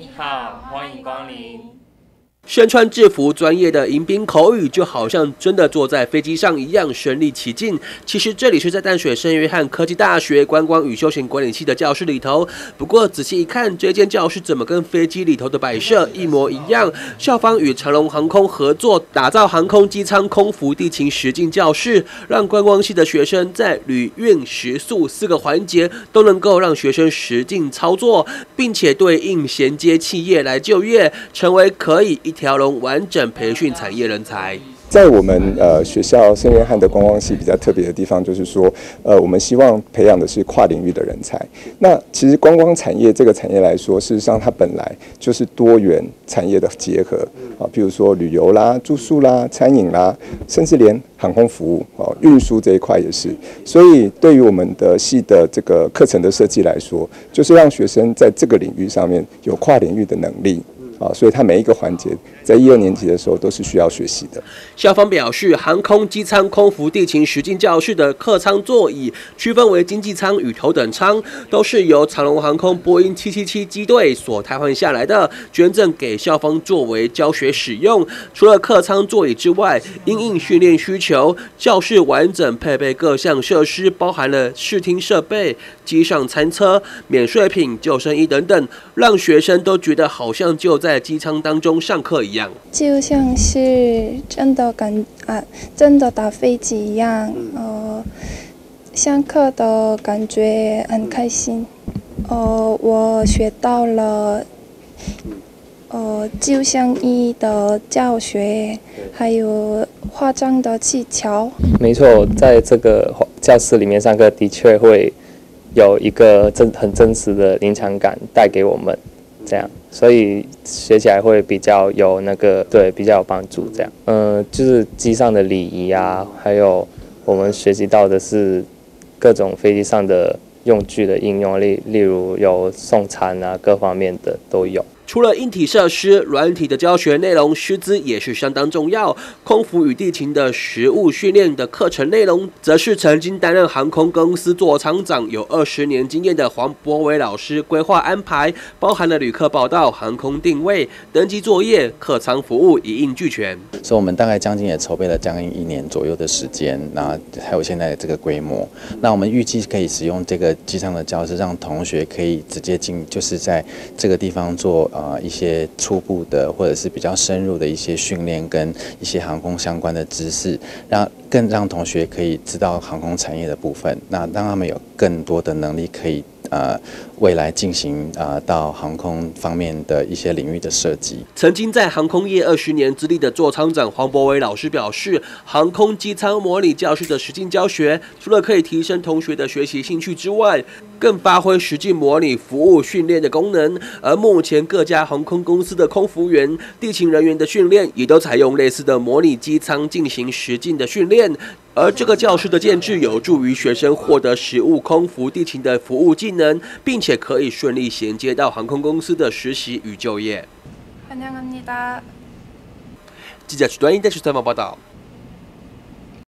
你好，欢迎光临。 身穿制服专业的迎宾口语，就好像真的坐在飞机上一样身临其境。其实这里是在淡水圣约翰科技大学观光与休闲管理系的教室里头。不过仔细一看，这间教室怎么跟飞机里头的摆设一模一样？校方与长荣航空合作，打造航空机舱空服地勤实境教室，让观光系的学生在旅运食宿4个环节都能够让学生实境操作，并且对应衔接企业来就业，成为可以一条龙完整培训产业人才。 在我们学校圣约翰的观光系比较特别的地方，就是说，我们希望培养的是跨领域的人才。那其实观光产业这个产业来说，事实上它本来就是多元产业的结合啊，比如说旅游啦、住宿啦、餐饮啦，甚至连航空服务、运输这一块也是。所以对于我们的系的这个课程的设计来说，就是让学生在这个领域上面有跨领域的能力。所以它每一个环节在1、2年级的时候都是需要学习的。 校方表示，航空机舱空服地勤实境教室的客舱座椅区分为经济舱与头等舱，都是由长荣航空波音777机队所汰换下来的，捐赠给校方作为教学使用。除了客舱座椅之外，因应训练需求，教室完整配备各项设施，包含了视听设备、机上餐车、免税品、救生衣等等，让学生都觉得好像就在机舱当中上课一样， 就像是真的打飞机一样。上课的感觉很开心。我学到了救生衣的教学，还有化妆的技巧。 没错，在这个教室里面上课，的确会有一个很真实的临场感带给我们。这样，所以学起来会比较有比较有帮助。这样，就是机上的礼仪啊，还有我们学习到的是各种飞机上的用具的应用，例如有送餐啊，各方面的都有。 除了硬体设施，软体的教学内容师资也是相当重要。空服与地勤的实务训练的课程内容，则是曾经担任航空公司座舱长有20年经验的黄博伟老师规划安排，包含了旅客报到、航空定位、登机作业、客舱服务一应俱全。 所以我们大概将近也筹备了将近1年左右的时间，那还有现在的这个规模。那我们预计可以使用这个机舱的教室，让同学可以直接就是在这个地方做一些初步的或者是比较深入的一些训练跟一些航空相关的知识，让同学可以知道航空产业的部分，那让他们有更多的能力可以未来进行到航空方面的一些领域的设计。 曾经在航空业20年资历的座舱长黄博伟老师表示，航空机舱模拟教室的实境教学，除了可以提升同学的学习兴趣之外，更发挥实际模拟服务训练的功能。而目前各家航空公司的空服员、地勤人员的训练，也都采用类似的模拟机舱进行实境的训练。而这个教室的建制有助于学生獲得实务空服地勤的服务技能，并且可以顺利衔接到航空公司的实习与就业。 환영합니다。 记者曲端英带去采访报道。